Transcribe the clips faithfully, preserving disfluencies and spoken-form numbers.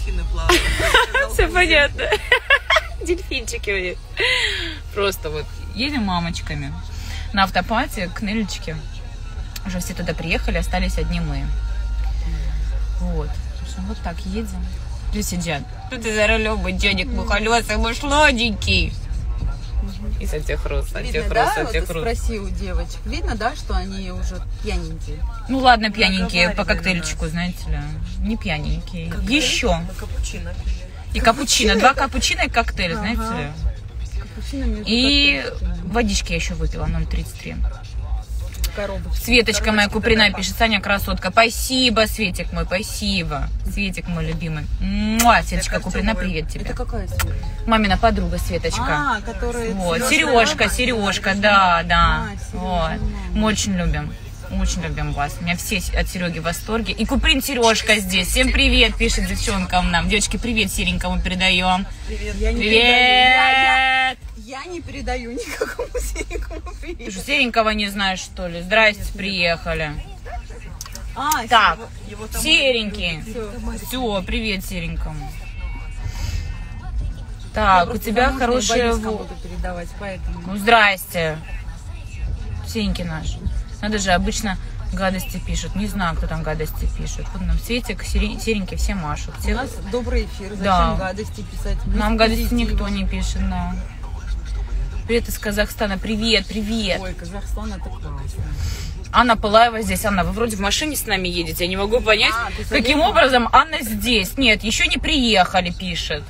дельфины плавают. Все понятно. Дельфинчики у них. Просто вот едем мамочками на автопате к Нелечке. Уже все туда приехали, остались одни мы. Вот. Вот так едем. Люди сидят. Тут и за рулем, мой дядик, мой колеса, мой сладенький. И сантехроз, сантехроз, да, сантехроз. Вот спроси у девочек. Видно, да, что они уже пьяненькие? Ну ладно, пьяненькие по коктейльчику, знаете ли. Не пьяненькие. Коктейль? Еще. Капучино. И капучино. Два капучино и коктейль, знаете Ага. ли. Капучино между И коктейльчиками. водички я еще выпила, ноль тридцать три. Коробочки. Светочка моя Коробочки Куприна добавь. пишет: Саня, красотка. Спасибо, Светик мой, спасибо. Светик мой любимый. Муа, Светочка Это Куприна, Артёмова. привет тебе. Это какая Света? Мамина подруга Светочка. А, которая... Вот, Серёжка, Сережка, да? Сережка, да, да. А, Серёжа, Вот. мама. Мы очень любим. Очень любим вас. У меня все от Сереги в восторге. И Куприн Сережка здесь. Всем привет, пишет девчонкам нам. Девочки, привет серенькому передаем. Привет. Я не передаю. Я, я, Привет! я не передаю никакому серенькому Ты привет. что, серенького не знаешь, что ли? Здрасте, приехали. А, Так, Его там серенький. Всё. Все, привет серенькому. Так, у Просто тебя замуж не хорошая... боюсь во- кому-то передавать, поэтому... Ну, здрасте. Серенький наш. Надо же, обычно гадости пишут. Не знаю, кто там гадости пишет. Вот нам Светик, сере- серенький, все машут. У Все... нас добрый эфир, зачем Да. гадости писать? Мы Нам гадости позитивом. никто не пишет, да. Привет из Казахстана. Привет, привет. Ой, Казахстан, это классно. Анна Пылаева здесь. Анна, вы вроде в машине с нами едете. Я не могу понять, А, ты каким забыла? образом Анна здесь. Нет, еще не приехали, пишет.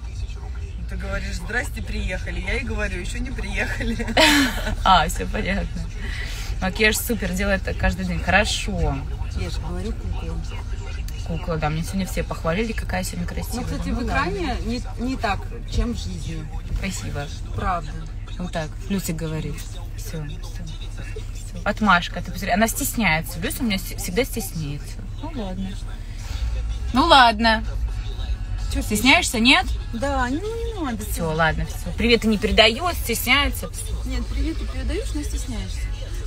Ты говоришь, здрасте, приехали. Я и говорю, еще не приехали. А, все понятно. Макияж супер, делает каждый день. Хорошо. Я же говорю, кукла. Кукла, да, мне сегодня все похвалили, какая сегодня Ну, красивая. кстати, в экране не, не так, чем в жизни. Спасибо. Правда. Вот так, Люся говорит. Все, все. Отмашка, ты посмотри, она стесняется. Люся у меня с- всегда стесняется. Ну ладно. Ну ладно. Что, стесняешься, нет? Да, ну не надо. Все, ладно, все. Привет и не передает, стесняется. Нет, привет ты передаешь, но стесняешься.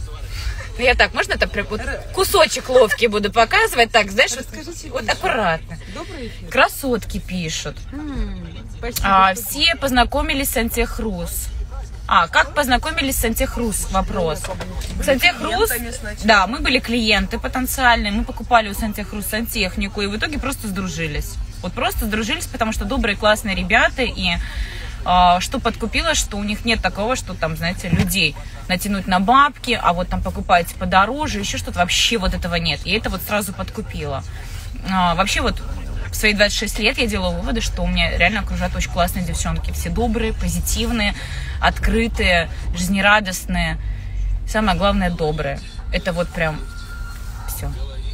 Ну, я так, можно так прям вот кусочек ловкий буду показывать, так, знаешь, вот, Расскажите вот больше. аккуратно. Добрый эфир. Красотки пишут. М, Спасибо. А, что- все познакомились с Сантехрус. А, как познакомились с Сантехрус? Вопрос. Сантехрус, клиентами сначала. да, мы были клиенты потенциальные, мы покупали у Сантехрус сантехнику, и в итоге просто сдружились. Вот просто сдружились, потому что добрые, классные ребята, и а, что подкупило, что у них нет такого, что там, знаете, людей натянуть на бабки, а вот там покупаете подороже, еще что-то, вообще вот этого нет. И это вот сразу подкупило. А, вообще вот в свои двадцать шесть лет я делала выводы, что у меня реально окружают очень классные девчонки. Все добрые, позитивные, открытые, жизнерадостные. Самое главное, добрые. Это вот прям все.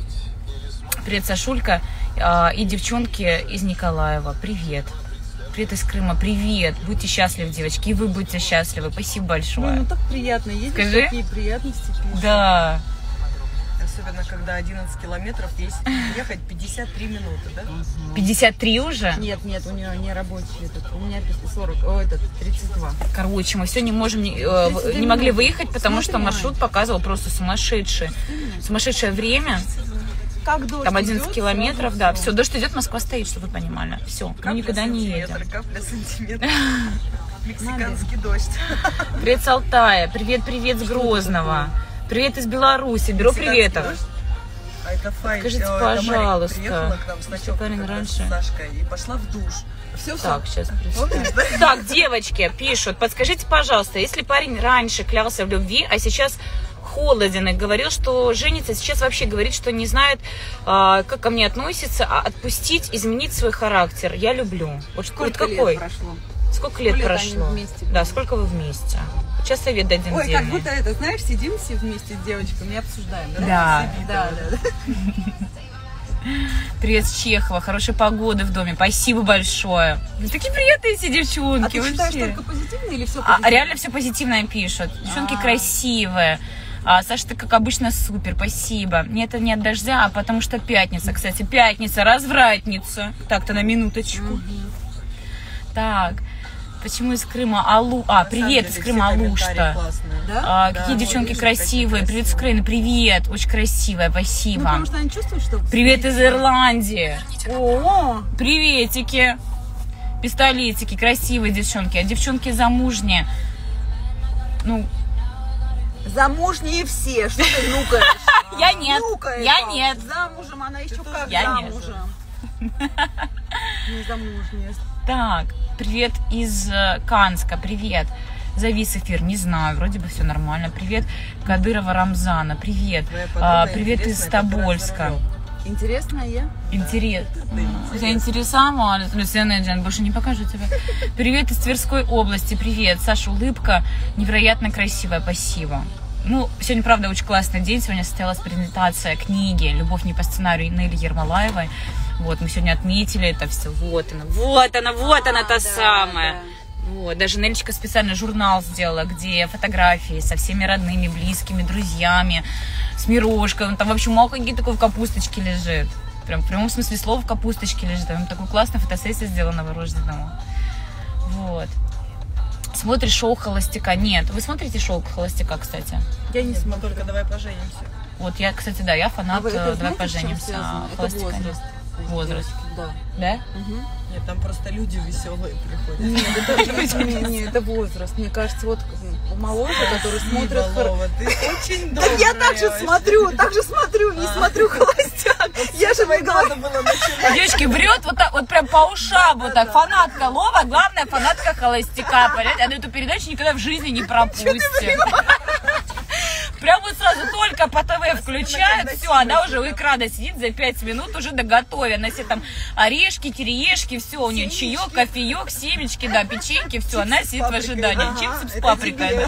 Привет, Сашулька. А, и девчонки из Николаева. Привет. Привет из Крыма. Привет. Будьте счастливы, девочки. И вы будьте счастливы. Спасибо большое. Ой, ну так приятно. Едешь, Скажи. такие приятности пишут. Да. Особенно, когда одиннадцать километров есть, ехать пятьдесят три минуты, да? пятьдесят три уже? Нет, нет, у нее не рабочий этот. У меня сорок, о, этот, тридцать два. Короче, мы все не можем, не, э, в- не могли выехать, потому что маршрут показывал просто сумасшедший. Сумасшедшее время. Как дождь Там одиннадцать идет, километров, сразу да. всё. Все, дождь идет, Москва стоит, чтобы вы понимали. Все, мы Капля никуда не сантиметр, едем. Капля сантиметр. Мексиканский дождь. Привет с Алтая, привет, привет с Грозного. Привет из Беларуси, беру приветов. А это Фай, Скажите, э, это Марик пожалуйста, приехала к нам сначала парень как раз раньше. с Сашкой и пошла в душ. Все, Так, сейчас Помнишь, да? Так, девочки пишут, подскажите, пожалуйста, если парень раньше клялся в любви, а сейчас холоден и говорил, что женится, сейчас вообще говорит, что не знает, а, как ко мне относится, а отпустить, изменить свой характер. Я люблю. Вот, Сколько вот какой? лет прошло? Сколько лет Сколько лет они прошло? вместе Да, были? сколько вы вместе? Сейчас совет дадим Ой, как дельный. будто это, знаешь, сидим все вместе с девочками и обсуждаем, да? Да. Да, да, да. Привет с Чехова, хорошей погоды в доме. Спасибо большое. Вы такие приятные все А девчонки. ты считаешь вообще. только позитивно или все А, позитивно? реально все позитивное пишут. Девчонки А. красивые. А, Саша, ты как обычно супер, спасибо. Мне это не от дождя, а потому что пятница, кстати, пятница, развратница. Так-то на минуточку. Так, Почему из Крыма Алу? А, привет из Крыма, Алушта. Да? А, Да, какие вот, девчонки видишь, красивые. какие Привет с Украины. Привет. Очень красивая. Спасибо. Ну, потому что они чувствуют, что... Привет из Ирландии. О, Приветики. Пистолетики. Красивые девчонки. А девчонки замужние. Ну, замужние все, что ты нюкаешь? я нет. Нюкает Я вам. нет. Замужем, она еще как Я нет. замужем. Не замужняя. Так, привет из э, Канска. Привет. Завис эфир, не знаю, вроде бы все нормально. Привет Кадырова Рамзана. Привет. Твоя подруга А, привет из интересная, которая Тобольска. за Интересная? Интерес. Да, Заинтересовалась. Люсиана Джан, больше не покажу тебя. Привет из Тверской области. Привет. Саша, улыбка невероятно красивая. Спасибо. Ну, сегодня, правда, очень классный день. Сегодня состоялась презентация книги «Любовь не по сценарию» Нелли Ермолаевой. Вот, мы сегодня отметили это все. Вот она, вот она, вот она, та да, самая. да. Вот, даже Нелечка специально журнал сделала, где фотографии со всеми родными, близкими, друзьями, с Мирошкой. Там вообще маленький такой в капусточке лежит. Прям в прямом смысле слова в капусточке лежит. Там такой классная фотосессия сделана новорожденному. Вот. Смотришь шоу «Холостяка»? Нет. Вы смотрите шоу «Холостяка», кстати? Я не Нет, мы смотрю. только давай поженимся. Вот я, кстати, да, я А фанат вы это э, «Давай знаете, с чем поженимся». связано? Это «Холостяка» нет. возраст. Возраст. Да. Да? Угу. Нет, там просто люди веселые приходят. Нет, это, не, не, это возраст. Мне кажется, вот моложе, который смотрит... Валова, ты очень Да добрая. я так же вообще. смотрю, так же смотрю, не А. смотрю «Холостяк». Я же не говорю. Надо было начинать. Девочки, врет вот так, вот прям по ушам, вот так. Фанатка Лова, главная фанатка «Холостяка», понимаете? Она эту передачу никогда в жизни не пропустит. Прям вот сразу только по ТВ включают, все, она уже у экрана сидит за пять минут, уже доготове. Она себе там орешки, кириешки, все, у нее чаек, кофеек, семечки, да, печеньки, все, она сидит в ожидании. Ага, Чипсы с это паприкой, тебе. да.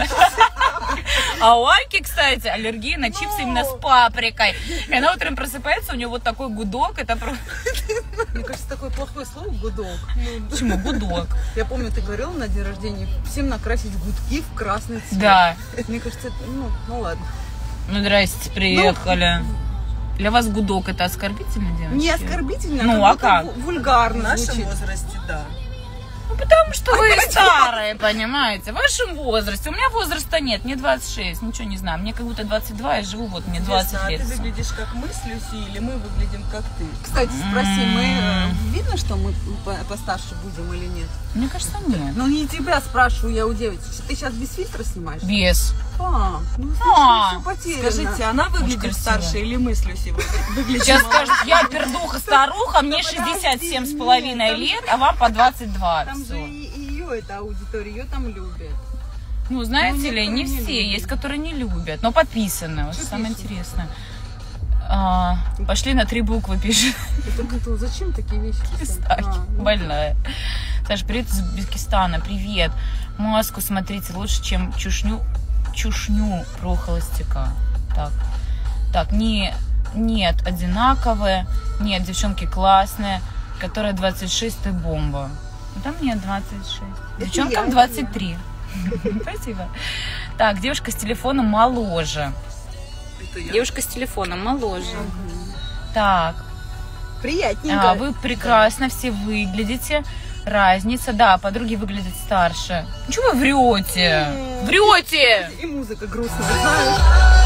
А у Альки, кстати, аллергия на чипсы именно с паприкой. И она утром просыпается, у нее вот такой гудок, это просто... Мне кажется, такое плохое слово «гудок». Почему гудок? Я помню, ты говорила на день рождения всем накрасить гудки в красный цвет. Да. Мне кажется, это, ну, ну ладно. Ну, здрасте, приехали. Для вас гудок это оскорбительно, девочки? Не оскорбительно, Ну, как а будто как? ву- В вульгарно нашем звучит. возрасте, да. Ну, потому что вы старые, понимаете, в вашем возрасте. У меня возраста нет, мне двадцать шесть, ничего не знаю. Мне как будто двадцать два, я живу, вот мне двадцать Интересно, лет. а ты выглядишь как мы с Люси, или мы выглядим как ты? Кстати, спроси, мы э, видно, что мы по- постарше будем или нет? Мне кажется, нет. Ну, не тебя спрашиваю, я у девочки. Ты сейчас без фильтра снимаешь? Без. А, ну, А, слушай, все потеряно. Скажите, она выглядит красиво. старше или мы с Люси выглядим? Сейчас скажут, я пердуха старуха, мне шестьдесят семь с половиной Нет, лет, а вам по двадцать два. Там Всё. же и ее эта аудитория, ее там любят. Ну, знаете Ну, ли, не некоторые не все, любят. есть, которые не любят, но подписаны, вот Что самое пишут? интересное. А, пошли на три буквы, пишет. Это, это зачем такие вещи писать? Ставки. А, ну, Больная. Саша, привет из Узбекистана, привет. Маску смотрите лучше, чем чушню, чушню про холостяка. Так, так, не, нет, одинаковые, нет, девчонки классные, которая двадцать шесть, ты бомба. Там нет двадцать шесть. Это Девчонкам я, двадцать три. Спасибо. Так, девушка с телефоном моложе. Это я. Девушка с телефоном моложе. Так, Приятненько. а, вы прекрасно все выглядите. Разница, да, подруги выглядят старше. Ну, чего вы врете? М. Врете! И музыка грустная, знаешь?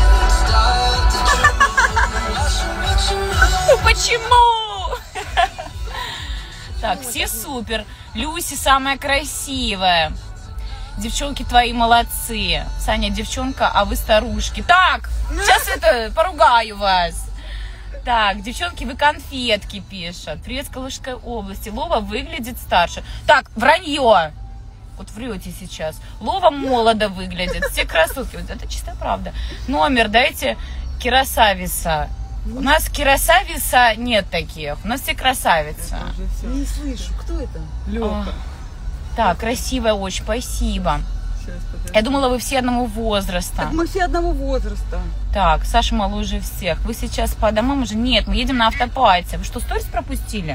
Ну, почему? Так, все супер. Люси самая красивая. Девчонки твои молодцы. Саня девчонка, а вы старушки. Так, сейчас это, поругаю вас. Так, девчонки, вы конфетки пишут. Привет с Калужской области. Лова выглядит старше. Так, вранье. Вот врете сейчас. Лова молодо выглядит. Все красотки. Вот это чистая правда. Номер дайте красавица. У нас красавица нет таких. У нас все красавица. Уже всё. Не слышу, кто это? Лёха. Так, красивая очень, спасибо. Сейчас, подожди. Я думала, вы все одного возраста. Так мы все одного возраста. Так, Саша моложе всех. Вы сейчас по домам уже? Нет, мы едем на автопате. Вы что, сторис пропустили?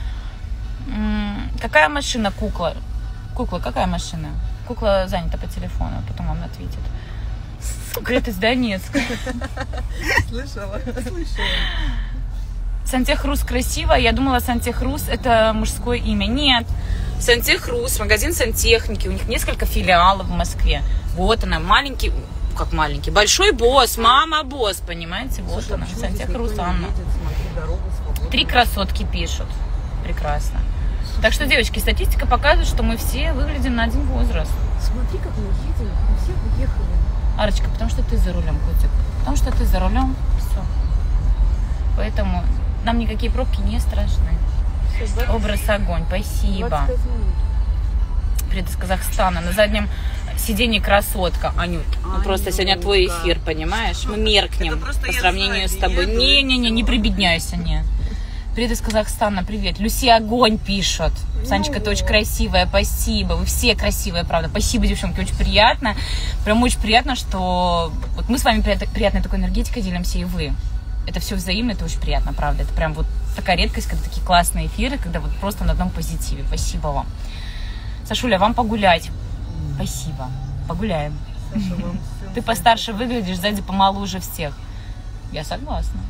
М, какая машина, кукла? Кукла, какая машина? Кукла занята по телефону, потом вам ответит. Привет из Донецка. Слышала? Слышала. Сантехрус красивая. Я думала, Сантехрус это мужское имя. Нет. Сантехрус, магазин сантехники. У них несколько филиалов в Москве. Вот она, маленький, как маленький, большой босс, мама босс, понимаете? Вот Слушай, она, почему Сантехрус, здесь никто не Анна. едет? Смотри, дорога свободна. Три красотки пишут. Прекрасно. Так что, девочки, статистика показывает, что мы все выглядим на один возраст. Смотри, как мы едем. Мы все уехали. Арочка, потому что ты за рулем, котик. Потому что ты за рулем, все. Поэтому нам никакие пробки не страшны. Все, Образ огонь, спасибо. двадцать пять минут. Привет из Казахстана. На заднем сиденье красотка. Анют, ну просто сегодня твой Анютка. эфир, понимаешь? Мы меркнем Это просто по я сравнению с сзади тобой. еду, Не-не-не, и не всё. прибедняйся, не. Привет из Казахстана, привет. Люси огонь пишет. Санечка, ты очень красивая, спасибо. Вы все красивые, правда. Спасибо, девчонки, очень приятно. Прям очень приятно, что вот мы с вами прият- приятной такой энергетикой делимся, и вы. Это все взаимно, это очень приятно, правда. Это прям вот такая редкость, когда такие классные эфиры, когда вот просто на одном позитиве. Спасибо вам. Сашуля, вам погулять. Спасибо. Погуляем. Саша, вам всем Ты постарше выглядишь, сзади помоложе всех. Я согласна.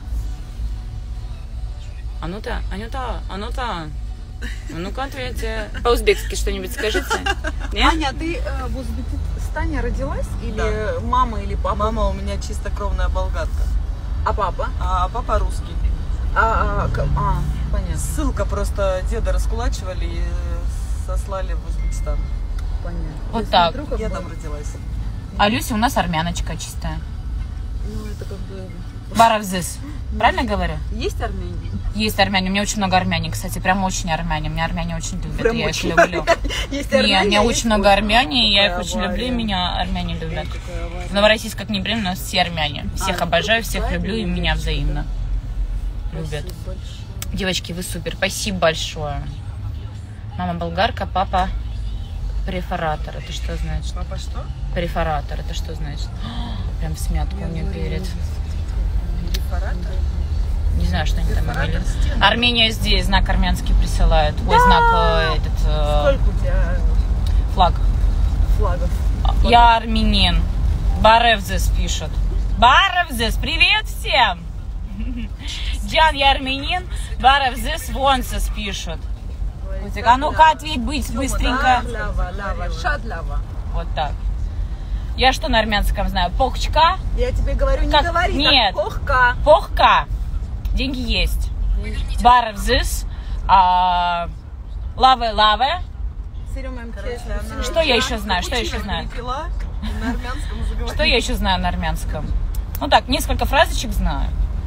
А ну-то, Анюта, а ну-то. А ну-ка, ответьте. По-узбекски что-нибудь скажите. Нет? Аня, ты э, в Узбекистане родилась? Или Да. мама, или папа? Мама у меня чистокровная болгарка, А папа? а папа русский. А, а, к- а, понятно. Ссылка, просто деда раскулачивали и сослали в Узбекистан. Понятно. Вот Я так. смотрю, как Я бы, там родилась. А Люся у нас армяночка чистая. Ну, это как бы... Баравзис. Правильно говорю? Есть армяне? Есть армяне. У меня очень много армяне, кстати. Прям очень армяне. Меня армяне очень любят. Прям я очень их люблю. Есть Не, у армяне, меня а очень есть много вот- армяне, и я их Какая очень люблю, и авария. меня армяне любят. Какая авария. В Новороссийск, как ни время, у нас все армяне. Всех А, обожаю, всех правильно, люблю, и меня девочки, взаимно да. любят. Спасибо большое. Девочки, вы супер. Спасибо большое. Мама болгарка, папа префоратор. Это что значит? Папа что? Префоратор. Это что значит? Прям в смятку у нее перед. Перфоратор? Не знаю, что они там Перфоратор говорили. стены. Армения здесь, знак армянский присылают. Ой, знак э, этот э, Сколько у тебя флаг. флагов? Я армянин. Баревзес пишет. Баревзес, привет всем! Джан, я армянин. Баревзес вонсес пишет. Котик, а ну-ка ответь быть быстренько. Лява, лява, шадлява. Вот так. Я что на армянском знаю? Похчка? Я тебе говорю, не Как? говори Нет. так. Похка. Похка. Деньги есть. Баревзес. а, Лаве-лаве. Серёма, Короче, она- Что я еще знаю? Что я еще знаю? Перепила, и на армянском заговорила. Что я еще знаю на армянском? Ну так, несколько фразочек знаю.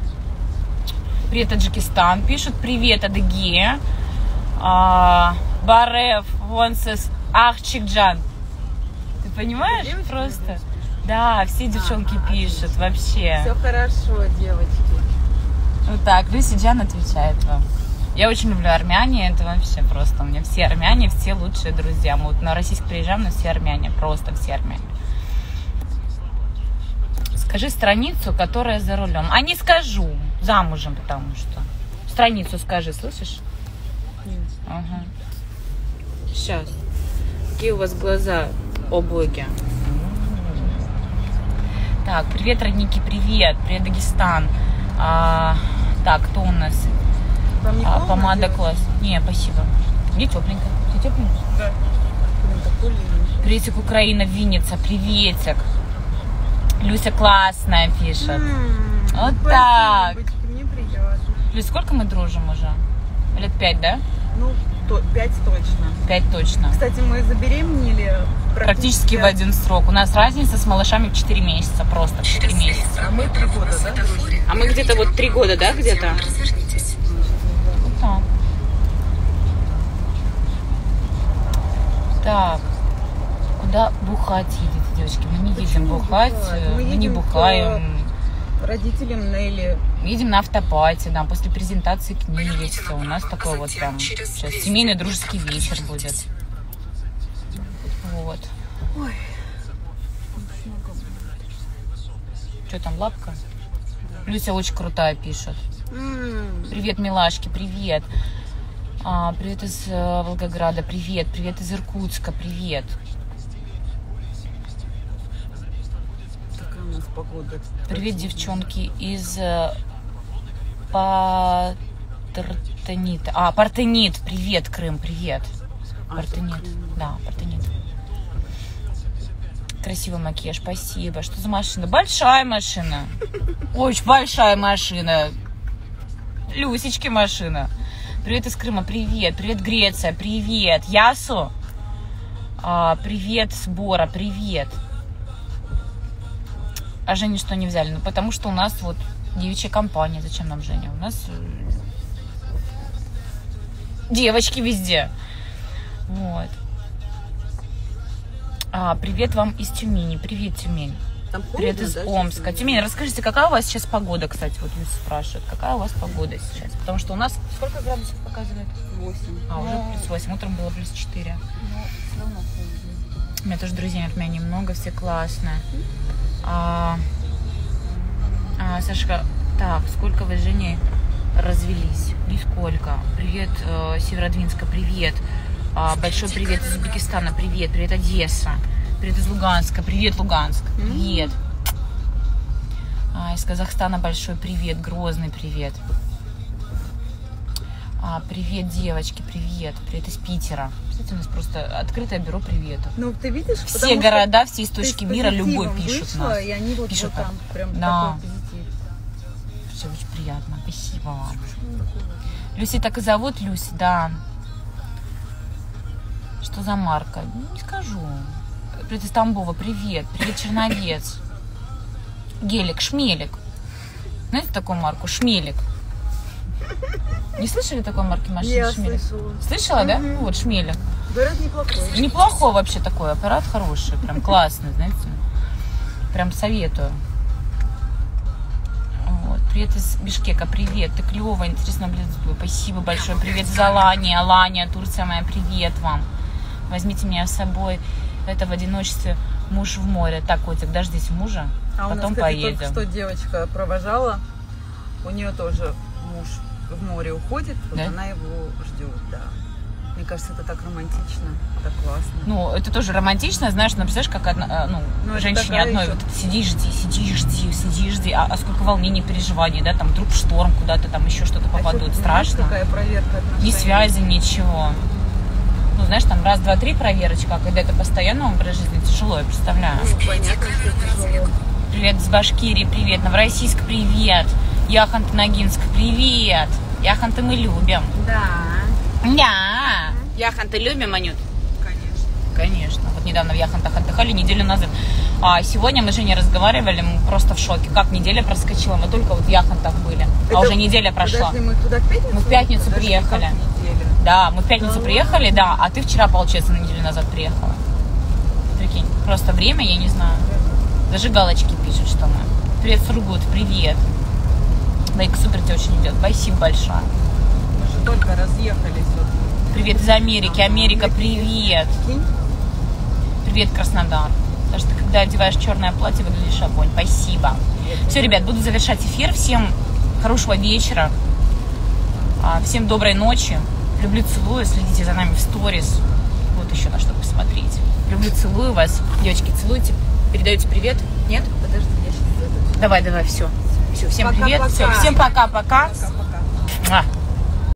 Привет, Таджикистан. Пишут, привет, Адыгея. А, Барев, Вонсес, Ахчикджан. Ты понимаешь? Девочки Просто. Да, все девчонки пишут вообще. Все хорошо, девочки. Вот так, Люси Джан отвечает вам. Я очень люблю армяне, это вообще просто у меня все армяне, все лучшие друзья. Мы вот на Российск приезжаем, но все армяне, просто все армяне. Скажи страницу, которая за рулем. А не скажу, замужем, потому что. Страницу скажи, слышишь? Ага. Сейчас. Какие у вас глаза, о боги. Так, привет, родники, привет. Привет, Дагестан. А, так, кто у нас? Вам не А, холодно, помада девочки? класс. Не, спасибо. Мне тепленько. Тебе тепленько? Да. Блин, такой ленивый. Приветик, Украина, Винница, приветик. Люся классная пишет. М, Вот спасибо, так. девочки, мне приятно. Люсь, сколько мы дружим уже? Лет пять, да? Ну, то, пять точно. Пять точно. Кстати, мы забеременели Практически в один срок. У нас разница с малышами в четыре месяца. Просто в четыре месяца. А мы три года, да, дружим? А мы где-то вот три года, да, где-то? Вот так. Так. Куда бухать едете, девочки? Мы не едем Почему бухать. бухать? Мы Мы не едем бухаем. Родителям Нелли. Едем на автопати, да, после презентации книги, все. У нас такой вот прям сейчас семейный дружеский вечер будет. Вот. Ой. Что там, лапка? Люся очень крутая пишет. М, Привет, милашки, привет. А, привет из э, Волгограда, привет. Привет из Иркутска, привет. Такая у нас погода. Привет, девчонки из э, Патертенита. А, Партенит, привет, Крым, привет. А, Партенит. это крем. Да, партенит. Красивый макияж, спасибо. Что за машина? Большая машина. Очень большая машина. Люсечки машина. Привет из Крыма, привет. Привет, Греция, привет. Ясу. А, привет, Сбора, привет. А Женю что не взяли? Ну, потому что у нас вот девичья компания. Зачем нам Женя? У нас девочки везде. Вот. А, привет вам из Тюмени. Привет, Тюмень. Там холодно, Привет из да, Омска. сейчас? Тюмень, расскажите, какая у вас сейчас погода, кстати, вот Люся спрашивает. Какая у вас погода сейчас? Потому что у нас сколько градусов показывает? восемь. А, уже плюс восемь. Утром было плюс четыре. Ну, все равно холодно. У меня тоже друзей от меня немного, все классные. А, а, Сашка, так, сколько вы с Женей развелись? Нисколько. Привет, э, Северодвинска, привет. А, большой привет из Узбекистана, привет. Привет, Одесса. Привет из Луганска, привет, Луганск. Привет. А, из Казахстана большой привет, Грозный привет. А, привет, девочки, привет. Привет из Питера. Кстати, у нас просто открытое бюро приветов. Ну, ты видишь, Все потому что города, все ты источки с мира, любой позитивом пишут вышла, нас. и они вот, Пишут вот там прям Да. такой позитив. Все очень приятно. Спасибо вам. Люси так и зовут, Люси, да. Что за марка? Не скажу. Привет из Тамбова, привет. Привет, Черновец. Гелик, Шмелик. Знаете такую марку? Шмелик. Не слышали такой марки машины? Я Шмелик? слышала. Слышала, да? Мгм. Вот, Шмелик. Говорят, неплохой. Неплохой вообще такой аппарат, хороший, прям классный, знаете. Прям советую. Вот. Привет из Бишкека, привет. Ты клёвая, интересно наблюдать за тобой. Спасибо большое. Привет из Алании, Алания, Турция моя, привет вам. Возьмите меня с собой. Это в одиночестве муж в море. Так, котик, дождись мужа, А у нас, потом кстати, поедем. только что девочка провожала. У нее тоже муж в море уходит, вот Да? она его ждет, да. Мне кажется, это так романтично, так классно. Ну, это тоже романтично, знаешь, ну, представляешь, как одна, ну, Ну, это женщине такая одной, еще- вот сиди, жди, сиди, жди, сиди, жди, а, а сколько волнений, переживаний, да, там вдруг шторм, куда-то там еще что-то А попадут, ещё, знаешь, страшно. какая проверка отношений? Ни связи, ничего. Ну, знаешь, там раз, два, три проверочка, а когда это постоянно образ жизни, тяжело, я представляю. Ну, понятно, что тяжело. Привет из Башкирии, привет, Новороссийск, привет, Яхонт-Ногинск, привет. Яхонты мы любим. Да. Да. Яхонты любим, Анют? Конечно. Конечно. Вот недавно в Яхонтах отдыхали, неделю назад. А сегодня мы с Женей разговаривали, мы просто в шоке. Как неделя проскочила, мы только вот в Яхонтах были. Это- А уже неделя прошла. Подожди, мы туда в пятницу? Мы в пятницу Подожди, приехали. как неделя? Да, мы в пятницу Да приехали, да, а ты вчера, получается, на неделю назад приехала. Прикинь, просто время, я не знаю. Даже галочки пишут, что мы. Привет, Сургут, привет. Лайк супер тебя очень идет. Спасибо большое. Мы же только разъехались. Вот. Привет из Америки. Америка, привет. Кинь. Привет, Краснодар. Потому что когда одеваешь черное платье, выглядишь огонь. Спасибо. Все, ребят, буду завершать эфир. Всем хорошего вечера. А, Всем доброй ночи. Люблю, целую. Следите за нами в сторис. Вот еще на что посмотреть. Люблю, целую вас. Девочки, целуйте. Передаете привет? Нет? Подожди, я сейчас... Давай, давай, все. Все, всем Пока-пока. привет. Все, всем пока-пока. Пока-пока. Муа.